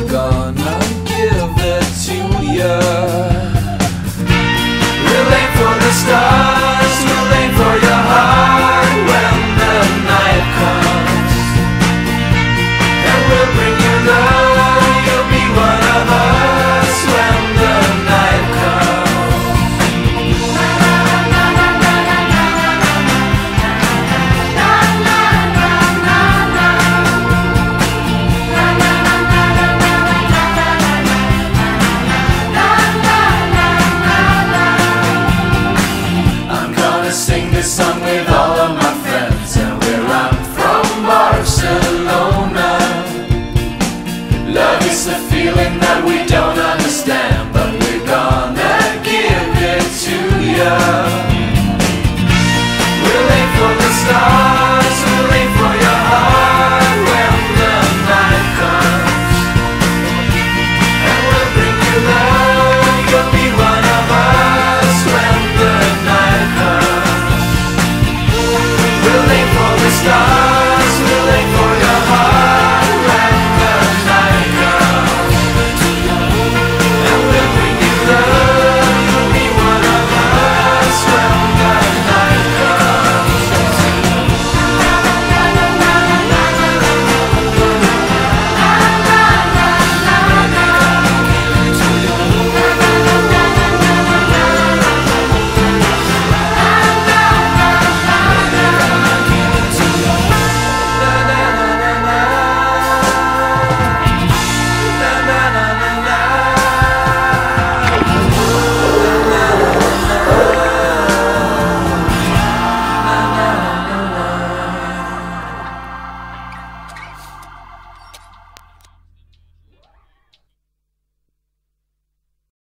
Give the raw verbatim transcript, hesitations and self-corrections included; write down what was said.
gonna give it to ya. We'll aim for the stars, we'll aim for your heart when the night comes, and we'll bring you love, you'll be one of us when the night comes. I'm gonna sing this song with all of my friends, and where I'm from, Barcelona. Love is the feeling that we don't understand.